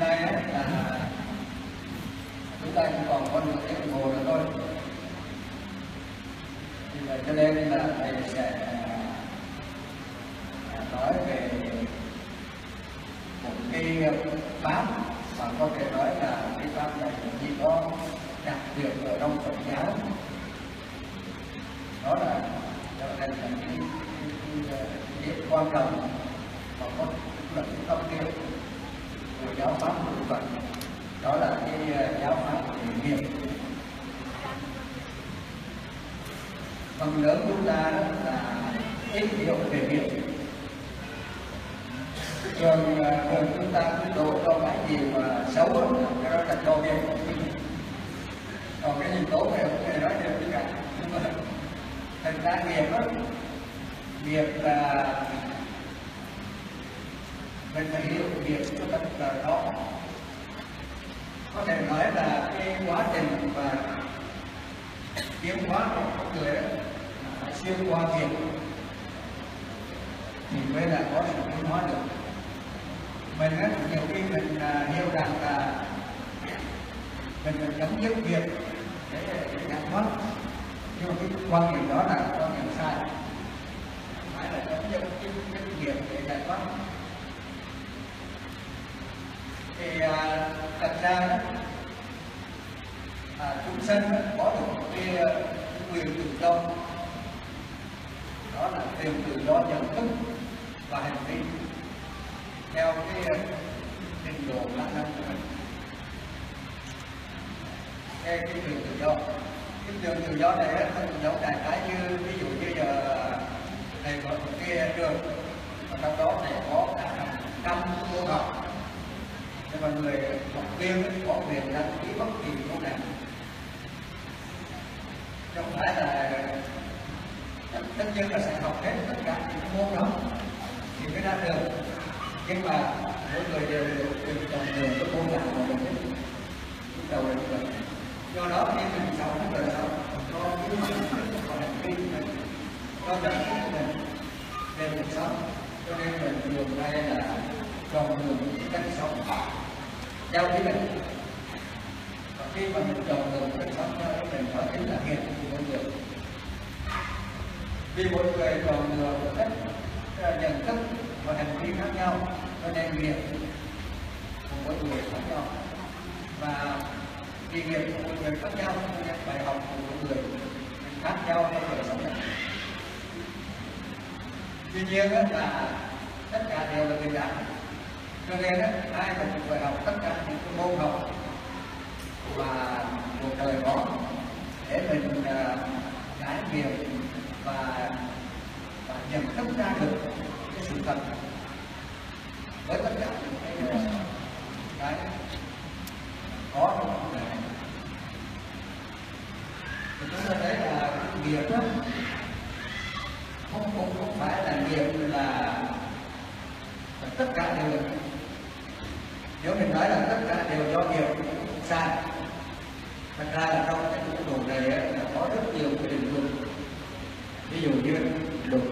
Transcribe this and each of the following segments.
nay ấy, là chúng ta chỉ còn có nửa tiếng đồng hồ nữa thôi. Vì vậy cho nên là thầy sẽ nói về một cái pháp mà có thể nói là cái pháp này chỉ có đặc biệt ở trong Phật giáo, đó là trở thành cái quan trọng mà có là cái tâm tiêu của giáo pháp của Phật, đó là cái giáo pháp về nghiệp. Phần lớn chúng ta là ít hiểu về nghiệp, thường chúng ta cứ đổ cho cái gì mà xấu cái đó là cho nghiệp, còn cái gì tốt thì không thể nói được tất cả. Nhưng mà thành ra nghiệp là mình phải hiểu nghiệp cho thật là rõ. Có thể nói là cái quá trình và tiến hóa của con người đó phải xuyên qua nghiệp thì mới là có sự tiến hóa được. Mình á, nhiều khi mình hiểu rằng là mình chấm dứt nghiệp để giải thoát, nhưng mà cái quan điểm đó là quan điểm sai. Phải là chấm dứt cái nghiệp để giải thoát. Thì thật ra chúng sanh có được một cái quyền tự do, đó là quyền tự do nhận thức và hành vi theo cái trình độ khả năng của mình. Cái quyền tự do, cái quyền tự do này nó giống đại khái như ví dụ như giờ thầy có một cái trường và trong đó thầy có cả 100 môn học, nhưng mà người học viên có quyền đăng ký bất kỳ môn nào, không phải là tất nhiên là sẽ học hết tất cả những môn đó thì mới ra trường, nhưng mà mỗi người đều được chọn đường cái môn nào mà mình thích lúc đầu là như vậy. Do đó khi mình sống đời sống có cái mặt có hành vi mình có nhận thức của mình về cuộc sống, cho nên mình thường hay là chọn đường cách sống theo ý mình. Và khi mà mình chọn đường cách sống theo mình có tính là nghiệp của mỗi người, vì mỗi người chọn đường cách nhận thức và hành vi khác nhau, cho nên nghiệp của mỗi người khác nhau, và vì nghiệp của mỗi người khác nhau cho nên bài học của mỗi người khác nhau trong đời sống này. Tuy nhiên là tất cả đều là bình đẳng, cho nên ai cũng phải học tất cả những môn học và cuộc đời có để mình trải nghiệm và nhận thức ra được cái sự thật với tất cả những cái có trong cuộc đời này. Thì chúng ta thấy là nghiệp đó không phải là nghiệp là tất cả đều, nếu mình nói là tất cả đều do nghiệp cũng sai. Thật ra là trong cái cuộc đời này là có rất nhiều cái định luật, ví dụ như luật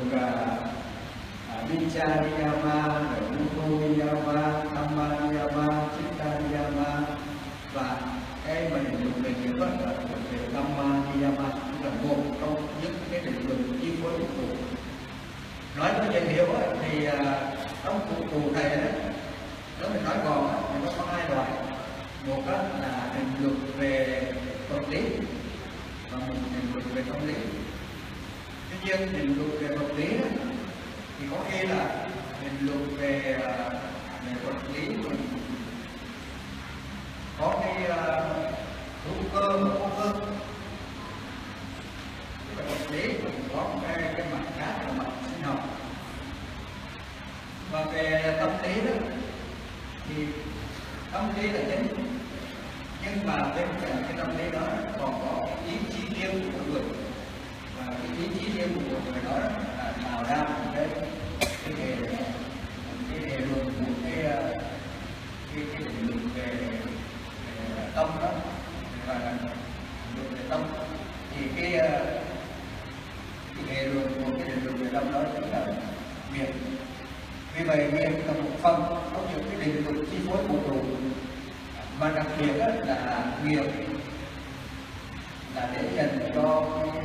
Vichya Niyama, Rupa Niyama, Dhamma Niyama, Chitta Niyama, và cái mà định luật về nghiệp là về Dhamma Niyama, là một trong những cái định luật chi phối vũ trụ. Nói cho dễ hiểu thì trong vũ trụ này nếu mình nói gọn thì nó có hai loại. Một là định luật về vật lý và một định luật về tâm lý. Tuy nhiên định luật về vật lý thì có khi là định luật về vật lý mình có cái hữu cơ và vô cơ. Cái vật lý mình có cái mặt khác là mặt sinh học. Và về tâm lý đó thì tâm lý là chính, nhưng mà bên cạnh cái tâm lý đó còn có ý chí riêng của mỗi người, và cái ý chí riêng của mỗi người đó là tạo ra một cái hệ luận, một cái định luật về tâm đó, và định luật về tâm thì cái hệ luận của cái định luật về tâm đó chính là nghiệp. Vì vậy nghiệp là một phần trong những cái định luật chi phối vũ trụ và đặc biệt là nghiệp là để dành cho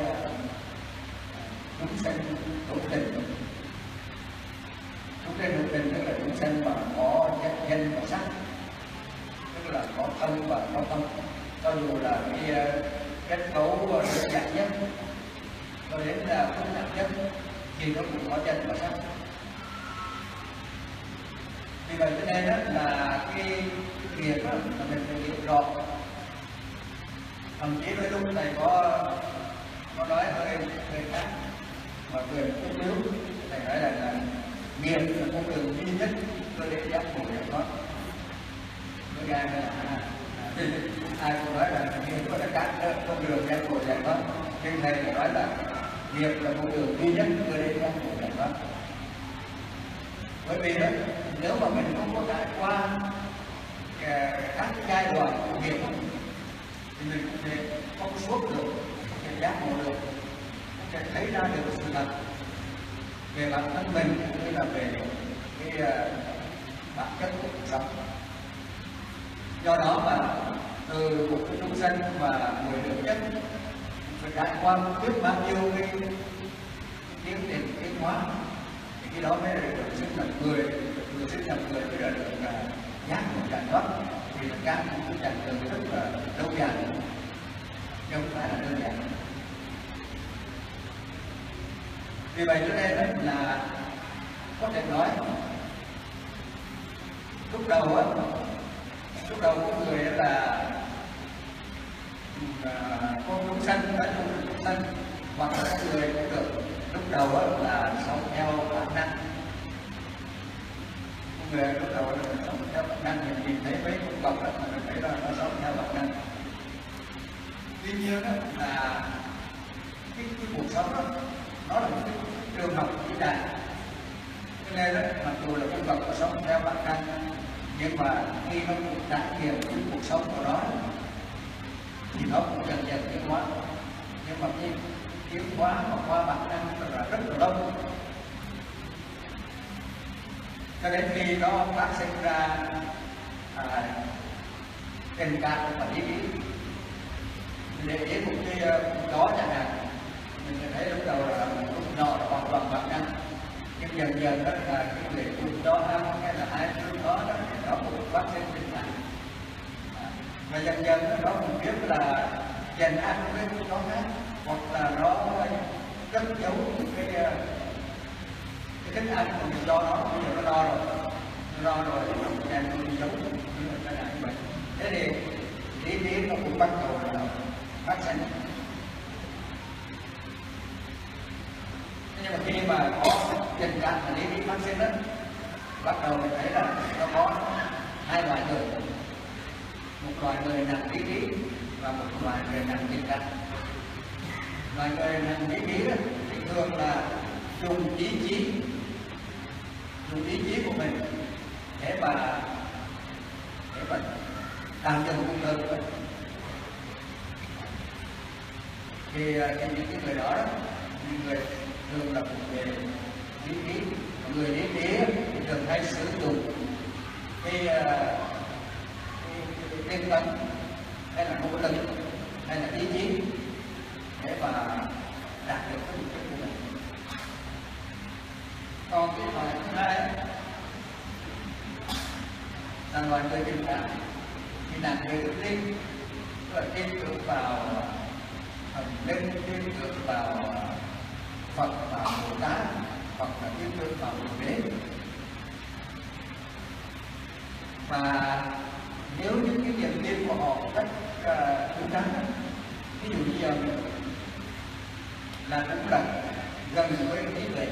chúng sanh hữu tình. Chúng sanh hữu tình tức là chúng sanh mà có danh và sắc, tức là có thân và có tâm. Cho dù là cái kết cấu đơn giản nhất cho đến là phức tạp nhất thì nó cũng có danh và sắc. Vì vậy cho nên là cái nghiệp là mình phải hiểu rõ. Thậm chí đôi lúc thầy có nói hơi khác mà người cũng thiếu. Thầy nói là nghiệp là con đường duy nhất tôi để giác ngộ giải thoát. Với ai là ai cũng nói là nghiệp có tất cả con đường giác ngộ giải thoát, nhưng thầy cũng nói là nghiệp là con đường duy nhất tôi để giác ngộ giải thoát. Bởi vì đó, nếu mà mình không có trải qua các giai đoạn của nghiệp thì mình không thể thông suốt được, không thể giác ngộ được, không thể thấy ra được sự thật về bản thân mình cũng như là về cái bản chất của cuộc sống. Do đó mà từ một cái chúng sanh mà người được nhất phải trải qua biết bao nhiêu cái tiến trình tiến hóa thì cái đó mới được sinh làm người, được sinh làm người mới được giác ngộ giải thoát. Thì tất cả những cái chặng đường rất là lâu dài, nhưng không phải là đơn giản. Vì vậy cho nên là có thể nói lúc đầu của người là con chúng sanh, nói chung là chúng sanh hoặc là người cũng được. Lúc đầu là sống theo bản năng. Người lúc đầu là sống theo bản năng, mình nhìn thấy mấy con vật mà mình thấy là nó sống theo bản năng. Tuy nhiên là cái cuộc sống đó nó là một cái trường học vĩ đại. Cho nên mặc dù là con vật nó sống theo bản năng, nhưng mà khi nó cũng trải nghiệm cái cuộc sống của nó thì nó cũng dần dần tiến hóa. Nhưng mà cái tiến hóa mà qua bản năng là rất là lâu, cho đến khi nó phát sinh ra tình cảm và ý nghĩ. Để ý một cái đó chẳng hạn, mình thấy lúc đầu là một lúc nhỏ là hoàn toàn bản năng, nhưng dần dần đó là cái người cùng đó ăn hay là ai trước đó thì nó cũng phát sinh tình cảm. Và dần dần nó cũng biết là dành ăn với cái đó khác, hoặc là nó cất giấu cái thức ăn của mình cho nó, bây giờ nó no rồi thì nó cũng đem nó đi giấu, như là cái này như vậy. Thế thì ý kiến nó cũng bắt đầu là phát sinh. Nhưng mà khi mà có tình cảm và ý kiến phát sinh đó, bắt đầu mình thấy là nó có hai loại người. Một loại người nặng ý kiến và một loại người nặng tình cảm. Loại người nặng ý kiến thì thường là dùng ý chí của mình để mà tạo dựng cuộc đời của mình. Thì những cái người đó những người thường là một người lý trí. Người lý trí thì thường hay sử dụng cái tinh tấn hay là nỗ lực hay là ý chí để mà đạt được cái mục đích của mình. Còn cái loại thứ hai là loại người tình cảm, thì là người đức tin, tức là tin tưởng vào thần linh, tin tưởng vào Phật, vào Bồ Tát, hoặc là tin tưởng vào Thượng Đế. Và nếu những cái niềm tin của họ rất đúng đắn, ví dụ như giờ là cũng là gần với trí tuệ,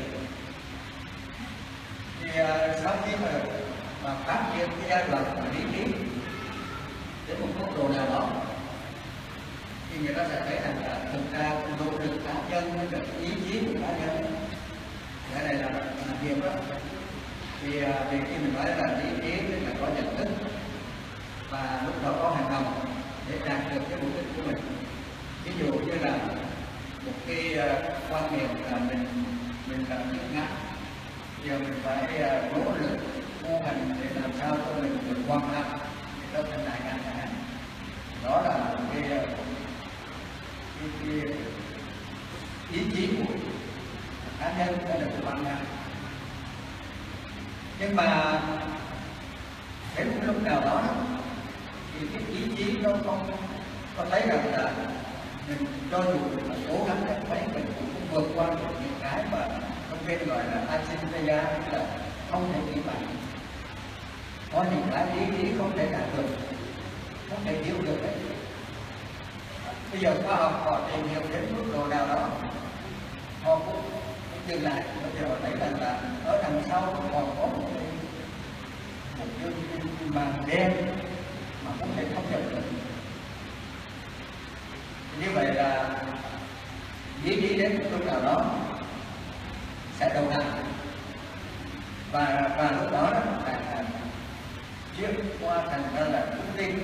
thì sau khi mà phát triển cái giai đoạn của lý trí đến một mức độ nào đó thì người ta sẽ thấy rằng là thực ra nỗ lực cá nhân với ý chí của cá nhân cái này là việc đó. Thì khi mình nói là lý trí tức là có nhận thức và lúc đó có hành động để đạt được cái mục đích của mình. Ví dụ như là một cái quan niệm là mình là nước ngã, giờ mình phải nỗ lực tu hành để làm sao cho mình được quan lạc để trở thành đại ngã. nào đó thì cái ý chí nó không có thấy rằng là mình cho dù mình cố gắng đến mấy mình cũng vượt qua được những cái mà trong bên gọi là Ajinaya, tức là không thể nghĩ bằng. Có những cái ý không thể đạt được, không thể hiểu được đấy. Bây giờ khoa học họ tìm hiểu đến mức độ nào đó, họ cũng dừng lại. Bây giờ họ thấy rằng là ở đằng sau còn có một cái màn đen mà không thể không nhận được. Như vậy là đi đến một lúc nào đó sẽ đầu hàng, và lúc đó là chuyển qua thành ra là tin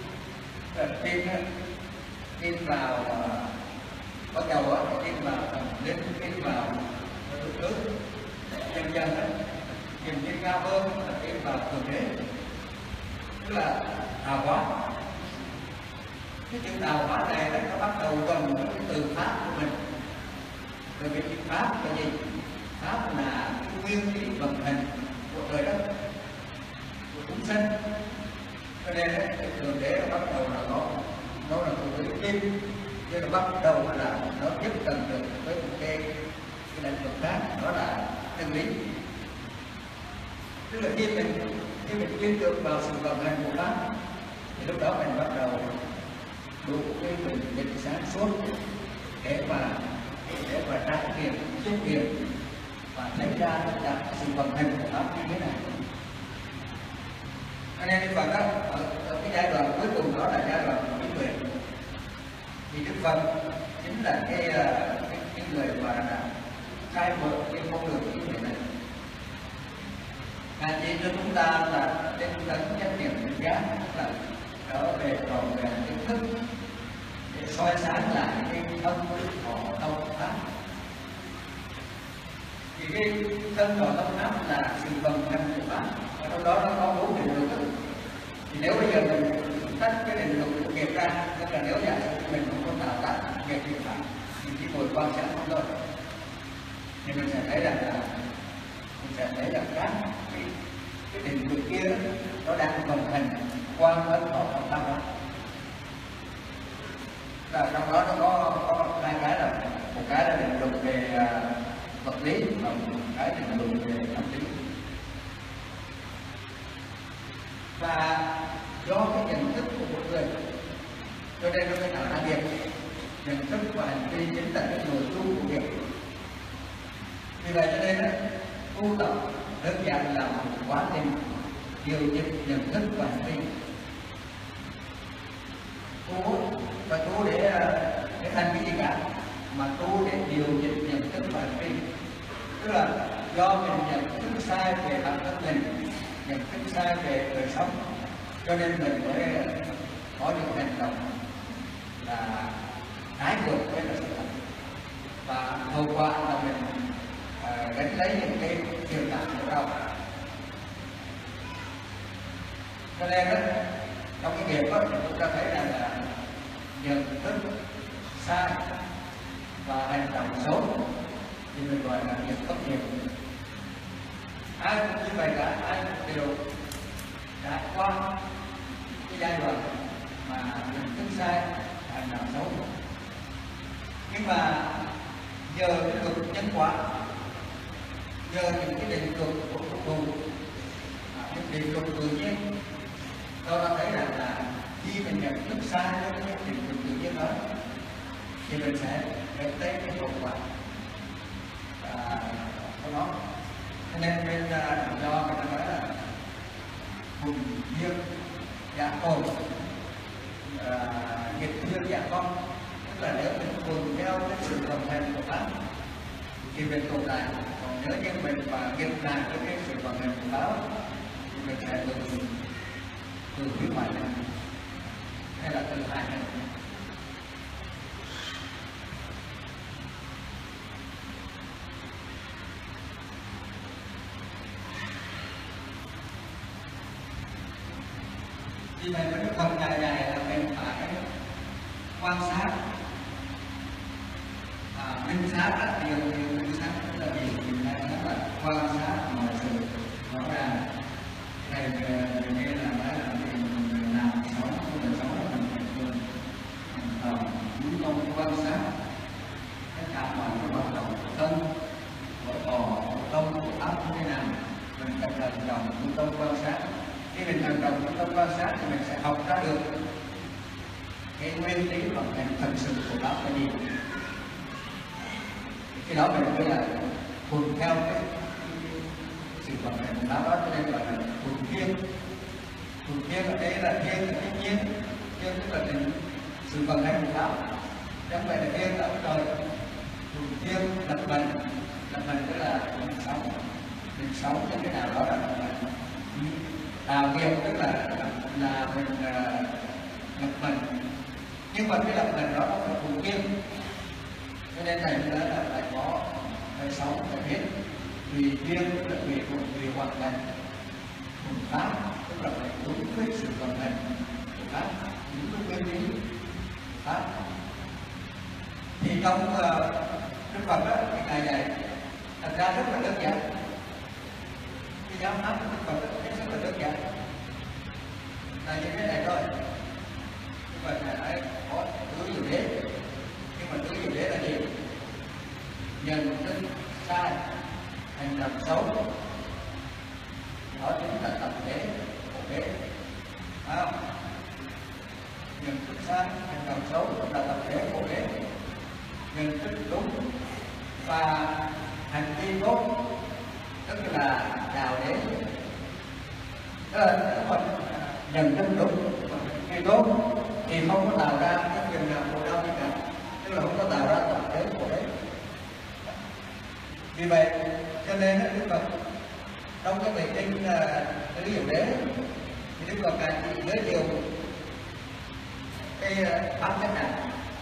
vào bắt đầu tin vào đến tin vào thực tướng dần dần nhìn tin cao hơn là tin vào thượng đế, tức là hào hóa. Cái chữ hào hóa này nó bắt đầu bằng cái từ pháp của mình. Rồi cái chữ pháp là gì? Pháp là nguyên lý vận hành của trời đất, của chúng sinh. Cho nên cái thượng đế bắt đầu là nó là một cái kim, nhưng mà bắt đầu là nó tiếp cận được với một cái lĩnh vực khác, đó là chân lý. Tức là khi mình tin tưởng vào sự vận hành của pháp thì lúc đó mình bắt đầu đủ cái bình định sáng suốt để mà trải nghiệm, xúc nghiệm và thấy ra tất cả sự vận hành của pháp như thế này. Cho nên Đức Phật đó, ở cái giai đoạn cuối cùng đó là giai đoạn của trí tuệ. Thì Đức Phật chính là cái người mà là khai mở cái con đường trí tuệ này. Ngài chỉ cho chúng ta là trên tấn chánh niệm tỉnh giác, là trở về tròn vẹn kiến thức để soi sáng lại cái thân thọ tâm pháp. Thì cái thân thọ tâm pháp là sự vận hành của pháp, và trong đó nó có 4 định luật. Thì nếu bây giờ mình tách cái định luật của nghiệp ra, tức là nếu giả sử mình không có tạo tác nghiệp nghiệp pháp, thì chỉ ngồi quan sát không thôi, thì mình sẽ thấy rằng là các cái định luật kia đó, nó đang vận hành qua thân thọ tâm pháp. Và trong đó nó có hai cái, là một cái là định luật về vật lý và một cái định luật về tâm lý. Và do cái nhận thức của một người cho nên nó phải tạo ra nghiệp. Nhận thức và hành vi chính là cái nội dung của nghiệp. Vì vậy cho nên tu tập đơn giản là một quá trình điều chỉnh nhận thức và hành vi. Tu và tu để hành vi gì cả, mà tu để điều chỉnh nhận thức và hành vi. Tức là do mình nhận thức sai về bản thân mình, nhận thức sai về đời sống, cho nên mình mới có những hành động là trái ngược với sự thật, và hậu quả là mình gánh lấy những cái thiệt hại của đâu. Cho nên đó, trong cái nghiệp đó chúng ta thấy là nhận thức sai và hành động xấu thì mình gọi là nghiệp bất nghiệp. Ai cũng như vậy cả, ai cũng đều trải qua cái giai đoạn mà nhận thức sai, hành động xấu. Nhưng mà nhờ cái luật nhân quả, nhờ những cái định luật của vũ trụ, những định luật tự nhiên, tôi đã thấy rằng là khi mình nhận thức sai với cái định luật tự nhiên đó thì mình sẽ nhận thấy cái hậu quả của nó. Cho nên bên do người ta nói là cùng duyên dạ tồn, nghiệp duyên dạ con. Tức là nếu mình cùng theo cái sự vận hành của pháp thì mình tồn tại, còn nếu như mình mà nghiệp lại với cái sự vận hành của pháp thì mình sẽ từ phía ngoài này hay là từ hai này. Vì vậy cái phần dài là mình phải quan sát, minh sát rất nhiều. Minh sát tức là gì? Mình phải nói là quan sát mọi sự rõ ràng. Thầy như là nói là thì mình sẽ học ra được cái nguyên lý vận hành thật sự của nó là gì. Khi đó mình mới là thuần theo cái sự vận hành của nó, cho nên gọi là thuần thiên. Thuần thiên ở đây là thiên là thiên nhiên, thiên tức là sự vận hành của nó, chẳng phải là thiên ở trời. Thuần thiên lập hành tức là mình sống như thế nào đó là tạo nghiệp, tức là mình lập hành. Nhưng mà cái lập hành đó nó phải thuần thiên, cho nên này nữa là phải có phải sống phải biết tùy duyên, tức là tùy hoàn cảnh, thuần pháp tức là phải đúng với sự vận hành của pháp, đúng với nguyên lý pháp. Thì trong Đức Phật đó, cái ngày này thật ra rất là đơn giản. Cái giáo pháp của Đức Phật rất là đơn giản, là như thế này thôi. Đức Phật này có tứ diệu đế, nhưng mà tứ diệu đế là gì? Nhận thức sai, hành động xấu, đó chính là tập đế, khổ đế, phải không? Nhận thức sai, hành động xấu là tập đế, khổ đế. Nhận thức đúng và hành vi tốt tức là đạo đế. Tức là nhận thức đúng và hành vi tốt thì không có tạo ra cái phiền não khổ đau gì cả, tức là không có tạo ra tập đế, khổ đế. Vì vậy cho nên Đức Phật trong cái bài kinh tứ diệu đế thì Đức Phật chỉ giới thiệu cái pháp chất này.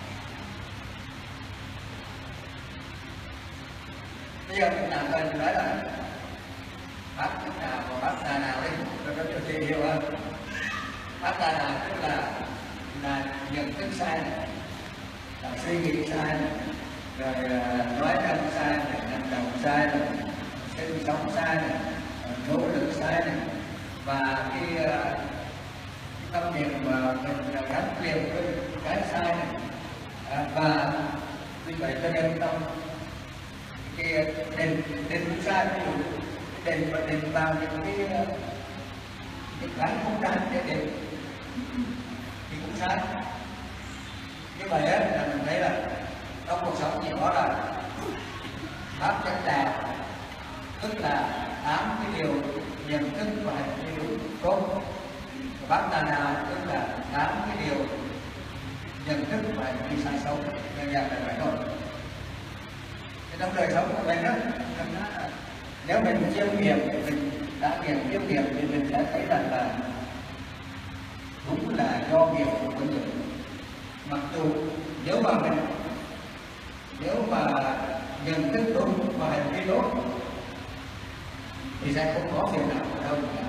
Bây giờ chúng ta cần nói là pháp chất nào và pháp đà nào đi cho nó dễ hiểu hơn. Pháp đà nào tức là nhận thức sai này, là suy nghĩ sai này, rồi nói năng sai này, hành động sai này, sinh sống sai này, nỗ lực sai này, và cái tâm niệm mà mình gắn liền với cái sai này. Và vì vậy cho nên trong cái đền cũng sai, ví dụ đền và đền vào những cái không đáng để đền thì cũng sai. Như vậy là mình thấy là trong cuộc sống chỉ có là pháp chánh đạo, tức là 8 cái điều nhận thức và hành vi đúng tốt. Pháp đà nào tức là 8 cái điều nhận thức và hành vi sai xấu. Đơn giản là vậy thôi. Trong đời sống của mình đó, nếu mình chiêm nghiệm, mình đã chiêm nghiệm thì mình sẽ thấy rằng là đúng là do nghiệp của con người. Mặc dù nếu mà nhận thức đúng và hành vi tốt thì sẽ không có phiền não ở đâu cả.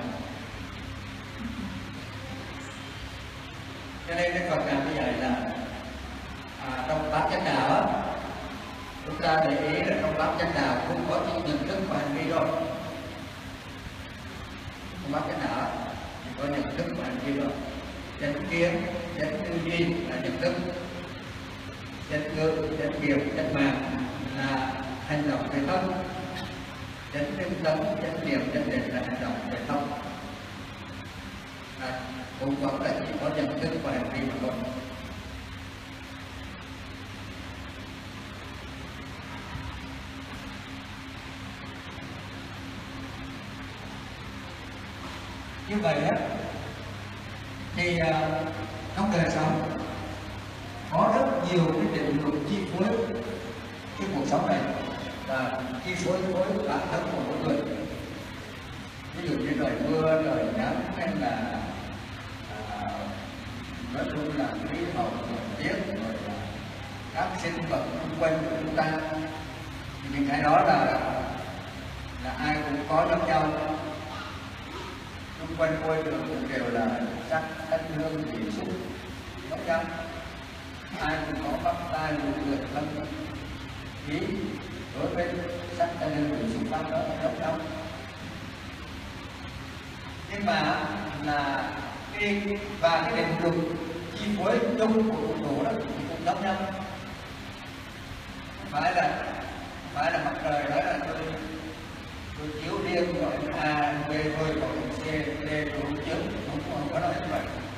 Cho nên Đức Phật làm như vậy là trong pháp chánh đạo á, chúng ta để ý là trong pháp chánh đạo cũng có chỉ nhận thức và hành vi thôi. Trong pháp chánh đạo thì có nhận thức và hành vi thôi. Chánh kiến, chánh tư duy là nhận thức, chánh ngữ, chánh nghiệp, chánh mạng là hành động về tâm, chánh tinh tấn, chánh niệm, chánh định là hành động về tâm. Cũng vẫn là chỉ có nhận thức và hành vi mà thôi. Như vậy á thì trong đời sống có rất nhiều cái định luật chi phối cái cuộc sống này và chi phối bản thân của mỗi người. Ví dụ như trời mưa, trời nắng, hay là nói chung là khí hậu, thời tiết, rồi là các sinh vật xung quanh của chúng ta, thì những cái đó là ai cũng có giống nhau. Xung quanh môi trường cũng đều là sắc, thanh hương, vị xúc giống nhau. Ai cũng có pháp tai, mũi, lưỡi, thân, ý đối với sắc, thanh hương, vị xúc pháp đó là giống nhau. Nhưng mà là cái định luật chi phối chung của vũ trụ đó thì cũng giống nhau. Phải là mặt trời nói là tôi chiếu riêng gọi A, B thôi, còn C, D tôi không chiếu, không có nói như vậy.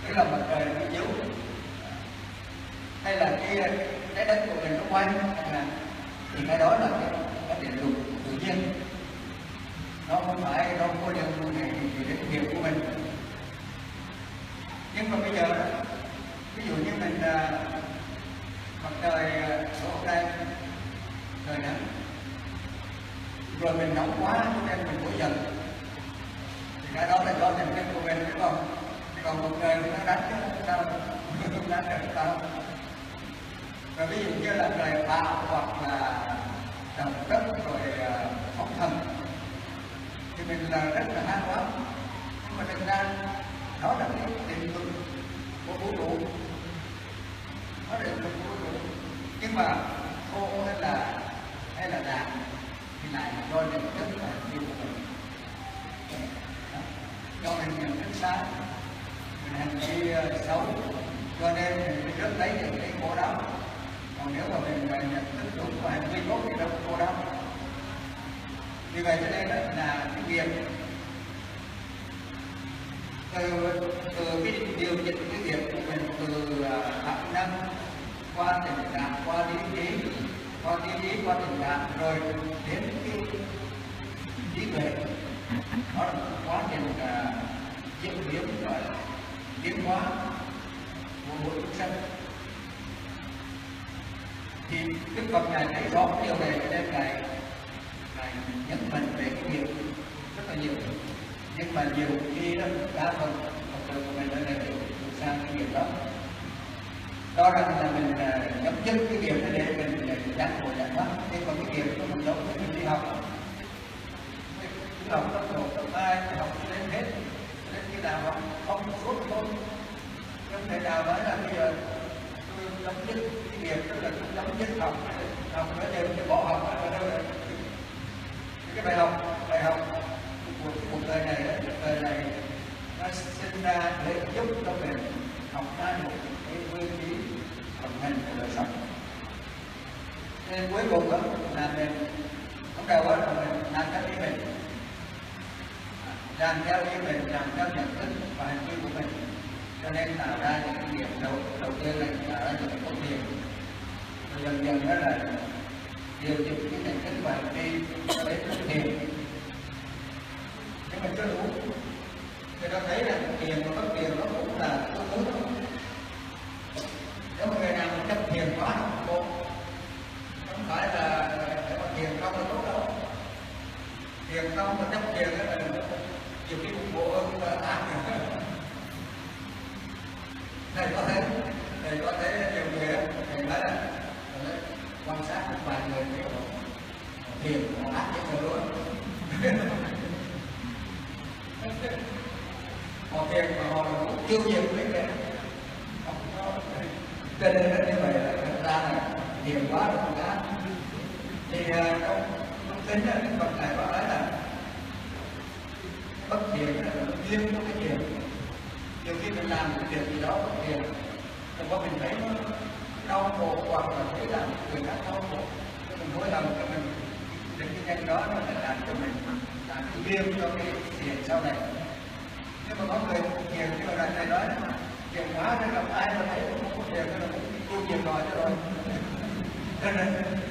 cái lòng mặt trời nó chiếu, hay là cái đất của mình nó quay, thì cái đó là cái điện lực tự nhiên, nó không phải nó có liên hệ gì đến việc của mình. Nhưng mà bây giờ ví dụ như mình mặt trời ở đây trời nắng, rồi mình nóng quá cho nên mình nổi giận, thì cái đó là do thành tích của mình, đúng không? Còn một người nó đánh chứ sao không đánh được sao? Và ví dụ như là trời bão hoặc là động đất rồi sóng thần thì mình là rất là hăng quá, nhưng mà thực ra đó là cái định luật của vũ trụ, nó định luật của vũ trụ. Nhưng mà khô hay là đạm thì lại do nhận thức là điều của mình, do mình nhận thức sai, mình hành vi xấu, cho nên mình rất lấy những cái khổ đau. Còn nếu mà mình nhận thức đúng và hành vi tốt thì đâu có khổ đau. Vì vậy cho nên là cái việc từ cái điều chỉnh cái việc của mình từ bản năng qua tình cảm, qua lý trí, qua tình cảm, rồi đến cái trí tuệ, đó là một quá trình diễn biến và tiến hóa của mỗi chúng sanh. Thì Đức Phật Ngài thấy rõ cái điều này, cho nên Ngài nhấn mạnh về cái việc rất là nhiều. Nhưng mà nhiều khi đó đa phần Phật tử của mình đã hiểu sang cái việc đó. Đó là mình chấm dứt cái việc đó để mình giác ngộ giải thoát. Nhưng còn cái việc của mình giống như mình đi học, cứ học cấp 1, cấp 2, học lên hết, đến khi nào học không suốt thôi. Không thể nào nói là bây giờ tôi chấm dứt cái việc, tức là tôi chấm dứt học nữa đều tôi bỏ học ở đâu rồi. Cái bài học của cuộc đời này, đời này nó sinh ra để giúp cho mình học ra một cái nguyên lý vận hành của đời sống. Nên cuối cùng đó là mình lúc đầu đó là mình làm theo ý mình, làm theo nhận thức và hành vi của mình, cho nên tạo ra những cái điểm đầu tiên là tạo ra những cái công việc. Rồi dần dần đó là điều chỉnh cái nhận thức và hành vi đến thực hiện. Nhưng mà chưa đủ. Người ta thấy là tiền và bất tiền nó cũng là tương đối thôi. Nếu mà người nào mà chấp tiền quá là không tốt, không phải là để mà tiền không là tốt đâu. Tiền không mà chấp tiền là nhiều khi một bộ hơn là ác. Thầy có thấy nhiều người thầy nói là quan sát một vài người thấy tiền họ ác với người luôn. Họ tiền mà họ cũng tiêu diệt mấy cái cho nên như vậy là thật ra là tiền quá là không ác. Thì trong tính là Đức Phật Ngài bảo là bất thiện là duyên của cái thiện. Nhiều khi mình làm một việc gì đó bất thiện, nhưng mà mình thấy nó đau khổ hoặc là thấy làm người khác đau khổ, mình hối hận cho mình đến cái nhanh đó nó lại làm cho mình làm cái duyên cho cái thiện sau này. Nhưng mà có người thiện như là thầy nói thiện quá nên gặp ai mà thấy không có thiện nên là cũng tiêu diệt rồi cho rồi. Cho nên